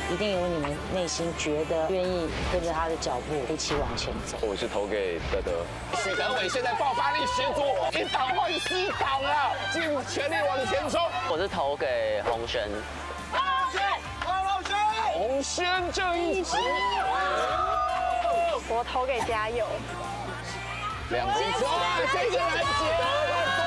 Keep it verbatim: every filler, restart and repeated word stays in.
一定有你们内心觉得愿意跟着他的脚步一起往前走。 我是投给德德。 许德伟现在爆发力十足，一档换四档啊，尽全力往前冲。 我是投给洪轩。 洪轩这一局， 我投给嘉佑。 两金哇，这个拦截。